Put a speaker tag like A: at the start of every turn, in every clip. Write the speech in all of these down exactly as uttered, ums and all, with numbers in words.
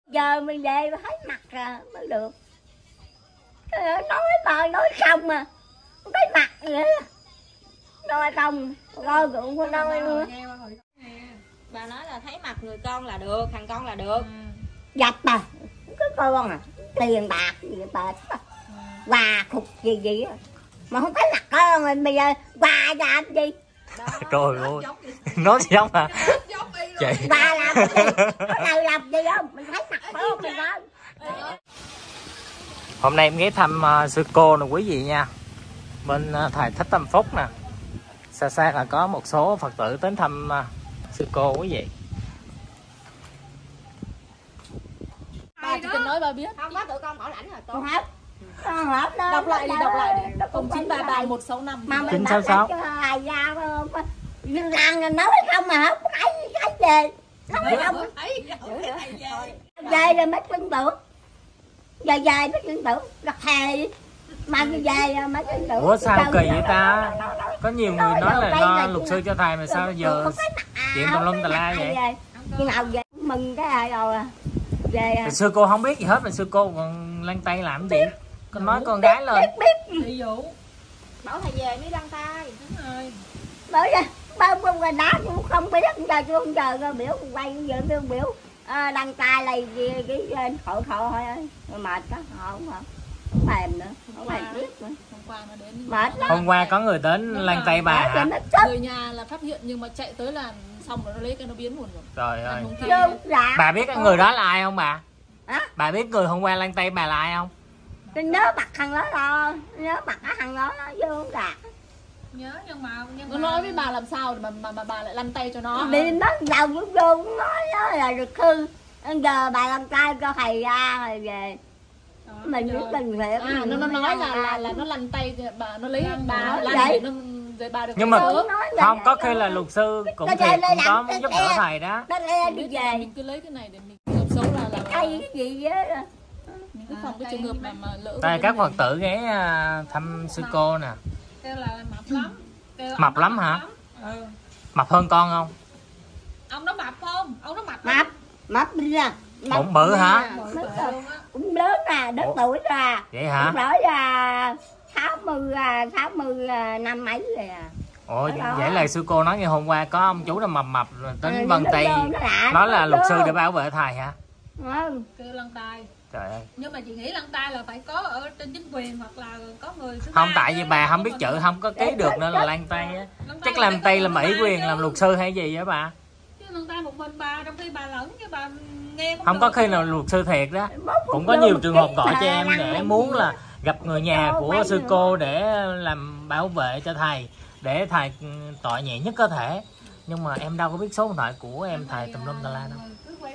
A: Giờ mình về thấy mặt à, mới được. Nói bài nói không mà cái mặt vậy đó. Nói không coi cũng có nói nữa.
B: Bà nói là thấy mặt người con là được, thằng con là được.
A: Dập mà cái con à tiền bạc gì bệt quà khục gì gì mà không thấy mặt con mình bây giờ quà làm gì.
C: Trời ơi nói gì giống hả chị?
A: Quà làm gì có đâu làm gì không mình thấy mặt con mình đó.
C: Hôm nay em ghé thăm uh, sư cô nè quý vị nha, bên uh, thầy Thích Tâm Phúc nè, xa xa là có một số Phật tử đến thăm uh, sư cô quý vị.
B: Bà chỉ cần nói bà biết. Không có tụi con bảo lãnh là tốt.
A: Không hết. Không hết đó.
B: Đọc lại đi, đọc lại đi. không chín ba ba một sáu năm.
A: Mà mình bảo lãnh cho ai ra không? Nhưng rằng nói không mà không thấy cái về. Nói không. Về rồi mới tin tưởng. Giờ về mới tin tưởng. Đặt thề. Mà về rồi mới tin tưởng.
C: Ủa sao kỳ vậy ta? Có nhiều người nói là lo luật sư cho thầy mà sao giờ chuyện tùm lum tà la vậy?
A: Nhưng nào về mừng cái ai rồi à. Về à.
C: Sư cô không biết gì hết mà sư cô còn lăn tay làm gì? Con nói con gái lên.
A: Biết biết.
B: Ví dụ bảo thầy về mới lăn tay. Đúng rồi.
A: Bởi ra bao bông rồi đá cũng không biết giờ chưa không chờ rồi biểu quay giờ biểu biểu à, đăng tay này gì cái khổ khổ thôi mệt đó họ không không thèm nữa không thèm biết nữa.
B: Hôm qua nó đến
A: mệt lắm.
C: Hôm qua có người đến lăn tay bà hả?
B: Người nhà là phát hiện nhưng mà chạy tới là xong rồi nó lấy cái nó biến luôn rồi.
C: Trời ơi.
A: Dạ.
C: Bà biết cái người đó là ai không bà?
A: Hả?
C: Bà biết người hôm qua lăn tay bà là ai không?
A: Tôi nhớ mặt thằng đó rồi, nhớ mặt cái thằng đó nó vô không đạt.
B: Nhớ nhưng mà nhưng mà... Nó nói với bà làm sao mà mà, mà bà lại lăn tay cho nó.
A: Đi nó giàu cũng vô cũng nói đó là được hư. Giờ bà lăn tay cho thầy ra rồi về. Đó, mình biết mình về.
B: À, nó nó nói là là là nó lăn tay bà nó lấy bà lăn
A: vậy
B: nó rồi bà được.
C: Nhưng mà không có khi là luật sư cũng thiệt cũng có muốn giúp đỡ thầy đó.
A: Nó le đi về.
B: Mình cứ lấy cái này để mình hợp xấu là là
A: cái gì vậy đó.
B: Mình cứ phòng cái trường hợp mà mà lỡ.
C: Đây các Phật tử ghé thăm sư cô nè.
B: Kêu là mập lắm.
C: Mập lắm hả?
B: Ừ.
C: Mập hơn con không?
B: Ông nó mập không? Ông nó mập.
A: Mập. Mập đi ra.
C: Bụng bự hả?
A: Cũng lớn nè, đất tuổi ra.
C: Vậy hả?
A: Cũng ra sáu mươi sáu mươi năm mấy rồi à.
C: Ủa vậy là sư cô nói ngày hôm qua có ông chú là mập mập tính Vân Tây nói là luật sư để bảo vệ thầy hả?
A: Ừ.
B: Kêu lăn tay.
C: Trời ơi.
B: Nhưng mà chị nghĩ lăn tay là phải có ở trên chính quyền hoặc là có người thứ
C: không, tại vì bà không biết chữ không có ký được nên là lăn tay á. Chắc làm tay làm ủy quyền làm luật sư hay gì vậy bà?
B: Chứ lăn tay một mình bà trong khi bà lẫn chứ bà nghe không,
C: không có khi nào luật sư thiệt đó. Cũng có nhiều trường hợp gọi cho em để muốn là gặp người nhà của sư cô để làm bảo vệ cho thầy, để thầy tội nhẹ nhất có thể. Nhưng mà em đâu có biết số điện thoại của em thầy tùm lum tà la đâu.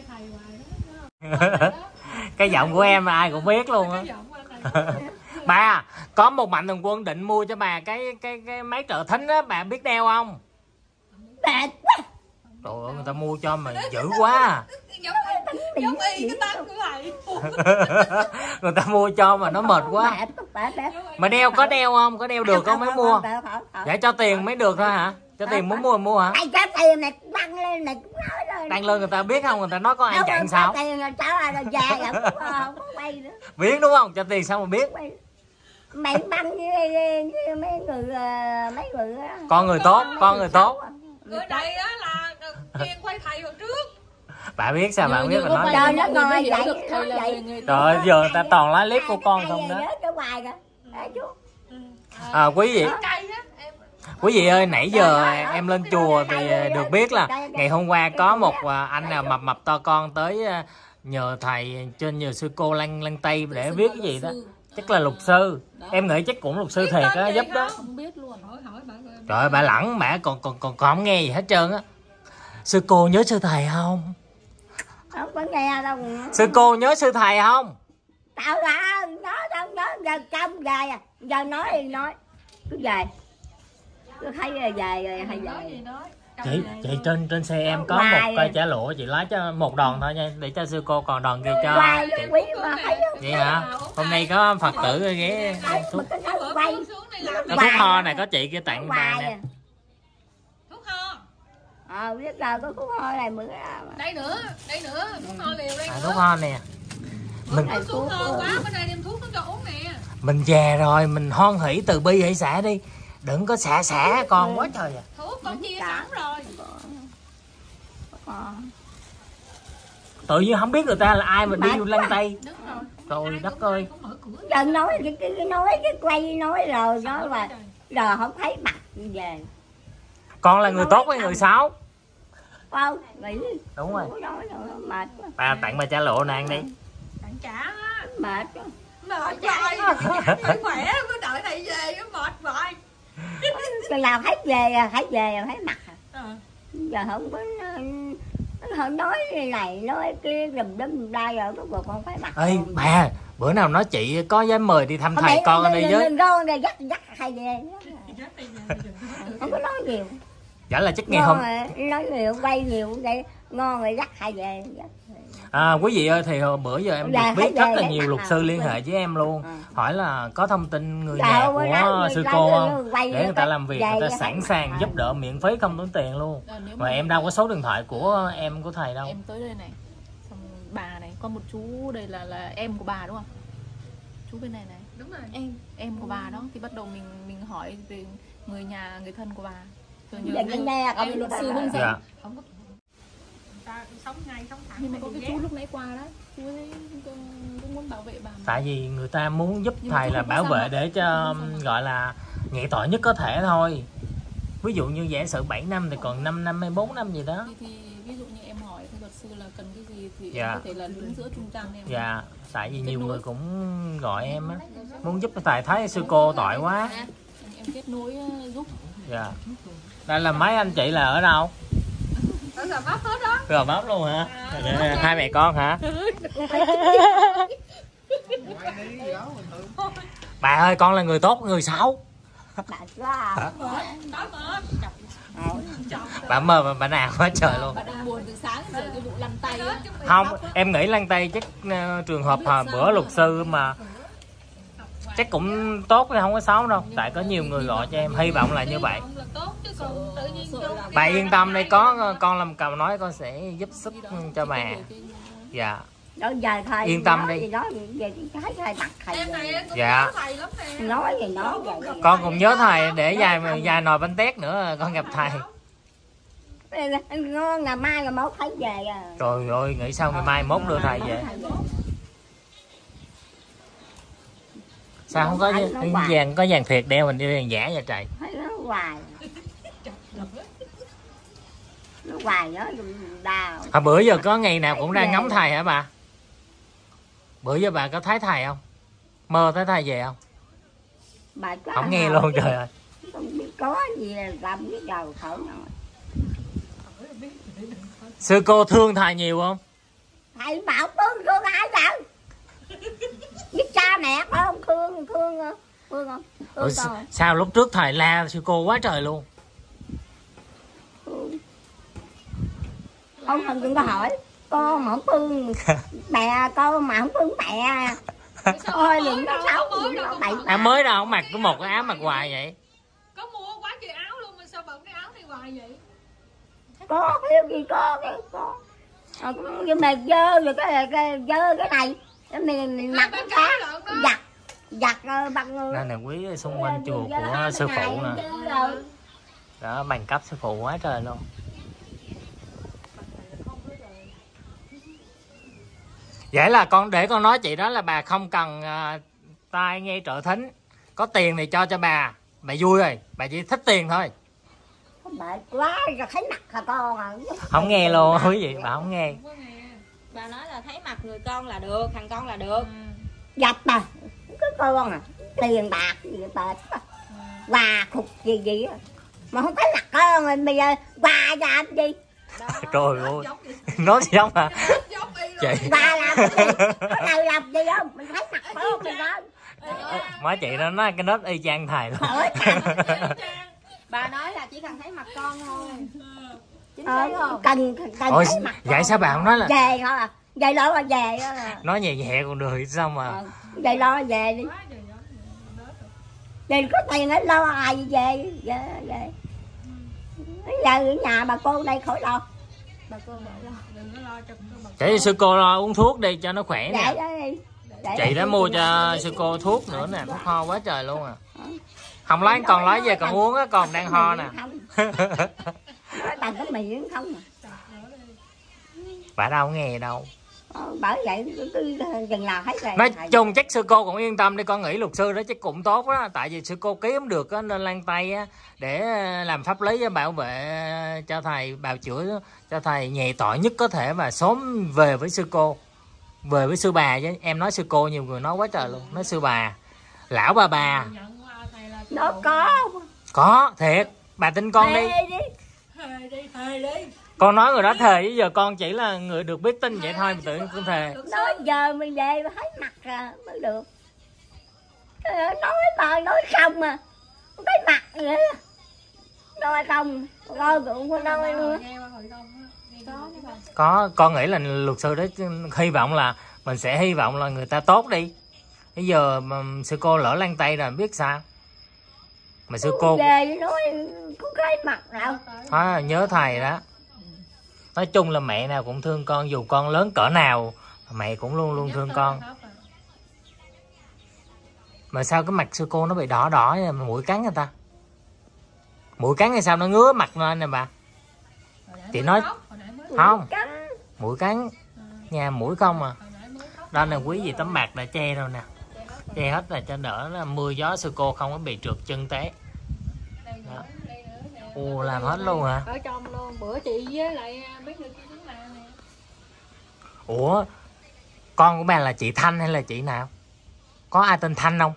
C: Cái giọng của em ai cũng biết luôn á. Bà có một mạnh thường quân định mua cho bà cái cái cái máy trợ thính á, bà biết đeo không?
A: Đẹp quá.
C: Trời ơi, người ta mua cho mà dữ quá.
B: Giống y cái tên của thầy.
C: Người ta mua cho mà nó mệt quá. Mà đeo có đeo không? Có đeo được không mới mua? Dạ cho tiền mới được thôi hả? Cho tiền muốn mua mua hả?
A: Ai cho tiền này đăng lên này cũng nói rồi.
C: Đăng lên người ta biết không? Người ta nói có ai chặn sao?
A: Tiền là cháu là già rồi không có quay nữa.
C: Biết đúng không? Cho tiền sao mà biết?
A: Mày băng như, như mấy người mấy người đó.
C: Con người tốt, con người tốt.
B: Người đây á là chuyên quay thầy hồi trước.
C: Bà biết sao bà biết mà nói
A: trời nó ngồi vậy vậy.
C: Trời ơi giờ người ta toàn lấy clip của con không đó. À, quý vị quý vị ơi, nãy giờ em lên chùa thì được biết là ngày hôm qua có một anh nào mập mập to con tới nhờ thầy trên nhờ sư cô lăn lăn tay để viết cái gì đó. Chắc là luật sư. Em nghĩ chắc cũng luật sư thiệt á giúp đó. Trời ơi bà lẳng bà còn còn còn còn không nghe gì hết trơn á. Sư cô nhớ sư thầy không?
A: Không có nghe đâu.
C: Sư cô nhớ sư thầy không?
A: Tao là nói đâu nói giờ trong về à. Giờ nói thì nói. Cứ về. Cứ thấy về rồi hay về.
C: Chị chị trên trên xe em có một cây chả lụa, chị lấy cho một đòn thôi nha để cho sư cô còn đòn kia cho chị. Vậy hả? Hôm nay có Phật tử ghé thuốc thuốc ho này có chị kia tặng bà nè.
B: Thuốc ho.
A: Ờ biết rồi, có thuốc ho này bữa
B: đây nữa, đây nữa, thuốc ho liều đây
C: à,
B: nữa.
C: thuốc ho nè. Mình
B: Thuốc thuốc ho quá, bữa nay đem thuốc nó cho uống nè.
C: Mình già rồi, mình hoan hỷ từ bi hỷ xả đi. Đừng có xả xả con quá trời à.
B: Thuốc con chia sẵn rồi.
C: Tự nhiên không biết người ta là ai mà đi vô lăn tay.
B: Đúng rồi.
C: Trời đất ơi.
A: Giờ nói cái, cái, cái nói cái quay nói rồi nói là giờ không thấy mặt về.
C: Con là người tốt hay người xấu?
A: Không, nghĩ
C: Đúng rồi.
A: nói rồi mệt quá.
C: Bà tặng bà cha lộ nàng đi.
B: Tặng trả á.
A: Mệt quá.
B: Mệt rồi. Khỏe mới đợi thầy về nó mệt vậy.
A: Chừng nào thấy về à, thấy về à, thấy mặt à.
B: À.
A: Giờ không có không nói này nói kia đùm đùm đa rồi có bộ con phải mặt.
C: Ê bà, bữa nào nói chị có dám mời đi thăm thầy con ở đây với.
A: Con này dắt dắt thầy về. Không có nói nhiều.
C: Chả là chắc nghe không.
A: Nói nhiều quay nhiều vậy ngon rồi dắt thầy về.
C: À, quý vị ơi, thì hồi bữa giờ em được biết rất là nhiều luật sư liên hệ với em luôn, hỏi là có thông tin người nhà của sư cô không để người ta làm việc, người ta sẵn sàng giúp đỡ miễn phí không tốn tiền luôn. Mà em đâu có số điện thoại của em của thầy đâu.
B: Em tới đây này, xong bà này, có một chú đây là là em của bà đúng không? Chú bên này này. Đúng rồi. Em em của bà đó, thì bắt đầu mình mình hỏi về người nhà người thân của bà. Rồi nhờ em luật sư hướng dẫn. Không có ta sống ngay sống thẳng. Nhưng mà có cái chú lúc nãy qua đó, chú ấy cũng muốn bảo vệ bà.
C: Tại vì người ta muốn giúp thầy là bảo vệ để cho gọi là nhẹ tội nhất có thể thôi. Ví dụ như giả sử bảy năm thì còn năm năm hay bốn năm gì đó.
B: Thì, thì ví dụ như em hỏi thì luật sư là cần cái gì thì
C: dạ.
B: em có thể là đứng giữa trung gian em.
C: Dạ, tại vì nhiều người cũng gọi em á, muốn giúp thầy thấy sư cô tội quá.
B: Em kết nối giúp.
C: Dạ. Đây là mấy anh chị là ở đâu?
B: Ở Gò Vấp hết đó.
C: Gò Vấp luôn hả? À, hai mẹ con hả? Bà ơi, con là người tốt người xấu? Bà mơ mà bà nào quá trời luôn.
B: Bà đang buồn từ sáng giờ cái vụ lăn tay á.
C: Không, em nghĩ lăn tay chắc uh, trường hợp hồi bữa luật sư mà chắc cũng tốt chứ không có xấu đâu. Tại có nhiều người gọi cho em, hy vọng là như vậy. Bà yên tâm đây, có con làm cầu nói con sẽ giúp sức cho bà. Dạ.
A: Đó, giờ thầy
C: yên tâm đi.
A: Nói về cái thầy mặt thầy.
C: Dạ.
A: Nói gì nói vậy.
C: Con cũng nhớ thầy để vài vài nồi bánh tét nữa con gặp thầy.
A: Ngon, ngày mai ngày mốt thấy về à.
C: Trời ơi, nghĩ sao ngày mai mốt đưa thầy về. Sao không có vàng, có vàng thiệt đeo mình đi vàng giả vậy trời.
A: Nó hoài. Nó hoài nhớ đào.
C: À, bữa giờ có ngày nào cũng đang ngắm thầy hả bà? Bữa giờ bà có thấy thầy không? Mơ thấy thầy về không?
A: Bà
C: không nghe luôn trời ơi.
A: Không biết có gì là làm biết đầu khổ rồi.
C: Sư cô thương thầy nhiều không?
A: Thầy bảo thương thương ai đâu? Biết cha mẹ không? Thương thương thương không? Thương
C: Ủa, sao lúc trước thầy la sư cô quá trời luôn?
A: Ông thần đừng có hỏi con mà không thương mẹ con mà không thương mẹ. Thôi đừng có xấu đừng có bậy.
C: À, mới đâu mặc có một cái áo mặc hoài vậy?
B: Có mua quá trời áo luôn mà sao bận cái áo này hoài vậy?
A: Có theo gì có cái có. À, nhưng mà dơ rồi cái cái dơ cái này mình, mình mặc cái khác giặt giặt bằng
C: đây này quý xung quanh chùa của sư phụ nè. Đó, bằng cấp sư phụ quá trời luôn. Vậy là con để con nói chị đó là bà không cần uh, tai nghe trợ thính, có tiền thì cho cho bà, bà vui rồi, bà chỉ thích tiền thôi.
A: Bà quá rồi thấy mặt hả con à.
C: Không nghe luôn quý vị, bà không nghe.
D: Bà nói là thấy mặt người con là được, thằng con là được.
A: Dập bà cái con à, tiền bạc gì bệt quà khục gì gì mà không thấy mặt con rồi bây giờ quà làm gì
D: đó.
C: Trời ơi nói gì không hả chị?
A: Quà làm gì, có nào làm gì không mình thấy mặt con thì đó.
C: Má chị nó nói cái nết y chang thầy luôn.
D: Bà nói là chỉ cần thấy mặt con thôi. Chính
A: ờ,
D: xác không?
A: Cần cần
C: Ôi,
A: thấy mặt
C: vậy sao bà không nói là
A: về thôi à, về lo là về đó à.
C: Nói nhẹ nhẹ còn được sao mà
A: ờ, về lo về đi. Về có tiền ấy lo ai về về về Bây giờ ở nhà bà cô đây khỏi lo.
D: Bà cô bỏ lo. Đừng có lo cho bà.
C: Để sư cô lo uống thuốc đi cho nó khỏe nè.
A: Để
C: Chị đã mua cho sư cô thuốc nữa nè, thuốc ho quá trời luôn à. Không lấy còn lấy về còn uống á, còn đang ho nè.
A: Bằng cái miệng không à.
C: Bà đâu nghe đâu.
A: Ờ, bởi vậy cứ chừng nào thấy rồi.
C: Nói chung chắc sư cô cũng yên tâm đi, con nghĩ luật sư đó chắc cũng tốt đó, tại vì sư cô kiếm được á, nên lan tay á, để làm pháp lý bảo vệ cho thầy, bào chữa cho thầy nhẹ tội nhất có thể và sớm về với sư cô, về với sư bà chứ. Em nói sư cô nhiều người nói quá trời luôn, nói sư bà, lão bà bà.
A: Nó có.
C: Có thiệt, bà tin con đi.
A: Thề đi, thề đi.
C: Con nói người đó thề, chứ giờ con chỉ là người được biết tin vậy thôi, mà tự nhiên con thề.
A: Nói giờ mình về mà thấy mặt à mới được. Nói mà nói không mà cái mặt vậy. Nói không, coi cũng có nói nữa.
C: Có, con nghĩ là luật sư đó, hy vọng là mình sẽ hy vọng là người ta tốt đi. Bây giờ mà sư cô lỡ lăn tay rồi biết sao. Mà sư cô
A: về nói có cái mặt nào.
C: Thôi nhớ thầy đó. Nói chung là mẹ nào cũng thương con, dù con lớn cỡ nào mẹ cũng luôn luôn thương con. Mà sao cái mặt sư cô nó bị đỏ đỏ vậy, mũi cắn người ta? Mũi cắn hay sao nó ngứa mặt lên nè bà? Chị nói không, mũi cắn nhà mũi không à. Đó là quý vị tấm bạc đã che rồi nè, che hết là cho đỡ là mưa gió sư cô không có bị trượt chân té. Đó. Ồ, làm hết luôn hả?
D: Ở trong luôn, bữa chị với lại mấy người kia đứng làm nè.
C: Ủa, con của bà là chị Thanh hay là chị nào? Có ai tên Thanh không?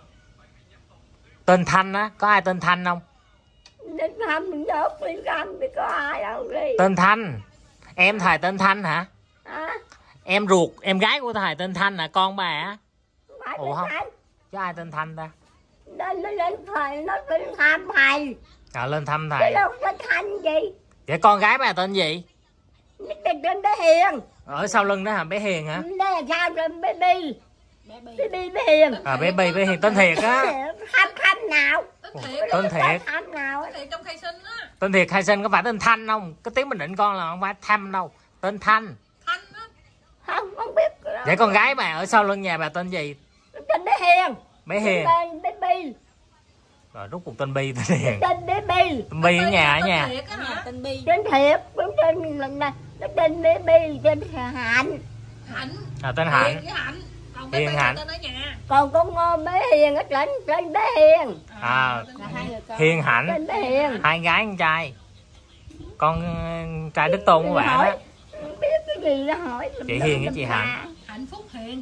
C: Tên Thanh á, có ai tên Thanh không?
A: Đến thăm mình nhốt đi thăm thì có ai đâu đi.
C: Tên Thanh. Em thầy tên Thanh hả?
A: À?
C: Em ruột, em gái của thầy tên Thanh hả? Con bà hả?
A: Phải.
C: Ủa không? Có ai tên Thanh ta?
A: Nó lên thầy, nó lên thăm thầy.
C: À, lên thăm thầy.
A: Cái đâu có Thanh gì?
C: Vậy con gái bà tên gì?
A: Tên tên bé Hiền.
C: Ở sau lưng đó hả? Bé Hiền hả?
A: Đây là sao tên baby. Baby bé Hiền.
C: À, bé Bi, bé Hiền tên thiệt á.
A: Thăm thăm nào?
C: Tên thiệt.
A: Thăm nào?
D: Tên thiệt trong khai sinh á.
C: Tên thiệt khai sinh có phải tên Thanh không? Cái tiếng Bình Định con là không phải Thăm đâu. Tên Thanh.
D: Thanh á.
A: Không, không biết.
C: Vậy con gái bà ở sau lưng nhà bà tên gì?
A: Tên bé Hiền.
C: Bé Hiền.
A: Tên baby.
C: Rồi rút cuộc tên Bi, tên Hiền.
A: Tên baby.
C: Tên Bi ở nhà ở nhà.
D: Tên Bi.
A: Tên thiệt, đúng tên lần này. Nó tên baby, tên Hạnh.
D: Hạnh.
C: À, tên Hạnh.
D: Hiền với Hạnh. Còn bé
C: Hiền
D: Bi
C: Hạnh.
D: tên ở nhà.
A: Còn con ngô bé Hiền ở trên, tên bé Hiền.
C: À, Hiền Hạnh.
A: Tên bé Hiền.
C: Hai gái con trai. Con trai đích tôn của bạn
A: hỏi,
C: đó.
A: không biết cái gì đó hỏi.
C: Chị Hiền với chị Hạnh.
D: Hạnh Phúc Hiền.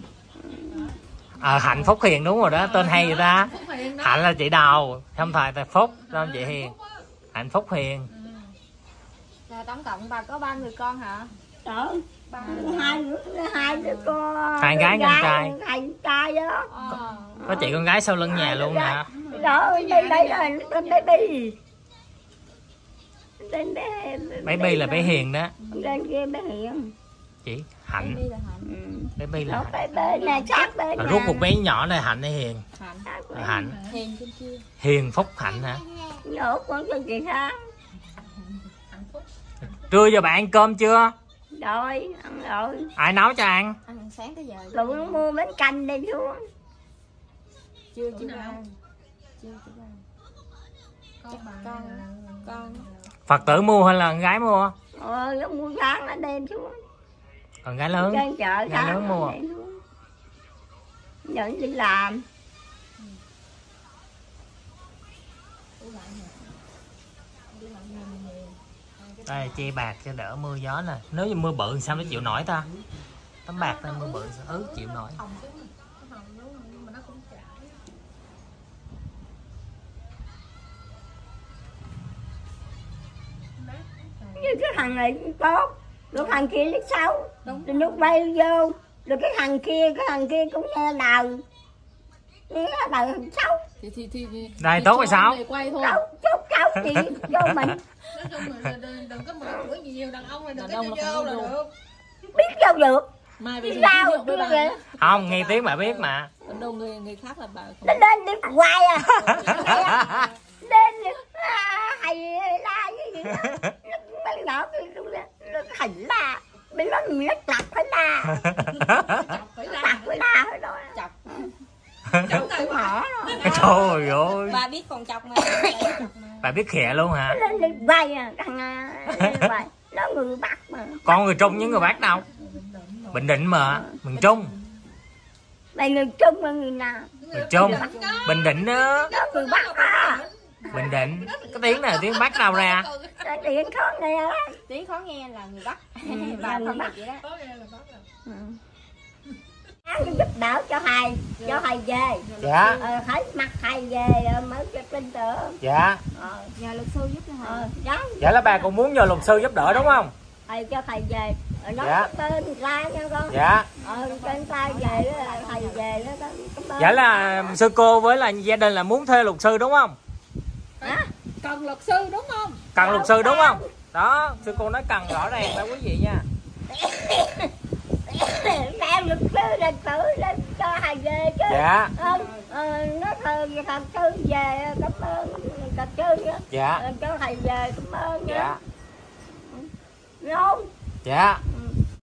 C: À, Hạnh Phúc Hiền đúng rồi đó, tên hay vậy ta. Hạnh là chị Đầu, không thầy tại Phúc, tên chị Hiền. Hạnh Phúc Hiền.
D: Là tổng cộng bà có ba người con hả?
A: Đó, hai đứa hai đứa con.
C: Hai gái con trai.
A: Hai con trai đó.
D: Ờ.
C: Có chị con gái sau lưng nhà luôn nè.
A: Đó, đây đây là tên baby. Tên bé
C: Baby là bé Hiền đó.
A: Tên kia bé Hiền.
C: Chị Hạnh.
A: Ừ.
C: Baby là
A: Nó
C: Hạnh.
A: phải bên này sát bên
C: Rồi
A: này.
C: rút một bé nhỏ này Hạnh hay Hiền?
D: Hạnh.
C: À, Hạnh.
D: Hiền trên kia.
C: Hiền Phúc Hạnh hả?
A: Nhốt con cho chị ha.
C: Trưa giờ bạn ăn cơm chưa?
A: Rồi, ăn rồi.
C: Ai nấu cho ăn?
D: Ăn sáng tới giờ.
A: Tụi nó mua bánh canh đi xuống.
D: Chưa chưa ăn. Chưa chưa ăn. Chắc con con
C: Phật tử mua hay là con gái mua?
A: Ờ, nó mua sáng nó đem xuống.
C: Còn gái lớn?
A: Trên chợ
C: Gái
A: sáng
C: lớn mua.
A: Nhận đi làm.
C: Đây che bạc cho đỡ mưa gió nè. Nếu như mưa bự sao nó chịu nổi ta? Tấm bạc này mưa bự sao ứ chịu nổi.
A: Như cái thằng này cũng tốt. Rồi thằng kia nó xấu. Rồi nó bay vô. Rồi cái thằng kia, cái thằng kia cũng nghe đầu. Nghe đầu thằng xấu.
B: Thì thì thì, thì
C: Đây tốt hay sao?
B: Quay thôi.
A: Xấu, xấu, xấu chị vô mình.
D: nói chung là đừng có mở cửa nhiều, đàn ông này đừng
B: Đàn
D: có
B: ông
D: vô
B: là
D: là
B: không
D: được.
A: Biết đâu được.
B: Mai
A: Đi
B: bây giờ
A: sao
B: ví dụ với
A: kia
B: bà
A: kìa.
C: Không, nghe tiếng bà biết mà.
B: còn đâu người người khác là bà không.
A: Nó lên đi hoài à. lên à, thầy la cái gì đó mấy nhỏ nó thầy la mấy nó rất chặt phải la
D: Phải la.
A: chặt phải la thôi đó
D: Chọc.
A: chặt cũng hở
C: Trời ơi.
D: Bà biết còn chọc mà.
C: Bà biết khịa luôn hả?
A: lên đi bay à thằng bay nó người Bắc mà
C: Con người Trung với người Bắc đâu? Bình Định mà, miền Trung.
A: mày người Trung mà người nào
C: Miền Trung, Bình Định đó.
A: nó người Bắc à
C: Bình Định, cái tiếng này là tiếng Bắc đâu ra?
A: cái điện khó nghe á
D: Tiếng khó nghe là người Bắc.
A: là
D: Bà
A: người
D: không
A: Bắc
D: biết vậy đó.
A: ừ. giúp đỡ cho thầy cho thầy về
C: Dạ.
A: ờ, thấy mặt thầy về mới cho tin tưởng
C: Dạ.
A: ờ,
D: Nhờ luật sư giúp cho thầy.
A: ờ, đó
C: Dạ là bà cũng muốn nhờ luật sư giúp đỡ đúng không?
A: thầy cho thầy về rồi nói
C: Dạ.
A: tên ra nha con
C: Dạ.
A: ờ tên ta về đó là thầy về đó con cảm ơn.
C: Dạ là sư cô với là gia đình là muốn thuê luật sư đúng không?
A: hả
D: Cần luật sư đúng không?
C: Cần luật sư đúng không? Đó, sư cô nói cần rõ ràng đó quý vị nha.
A: Đạo luật sư là tự lên cho thầy về chứ
C: Dạ.
A: ờ, ờ, nó thờ thật sư về cảm ơn thật sư
C: Dạ.
A: ờ, cho thầy về cảm ơn nha
C: Dạ.
A: không
C: Dạ.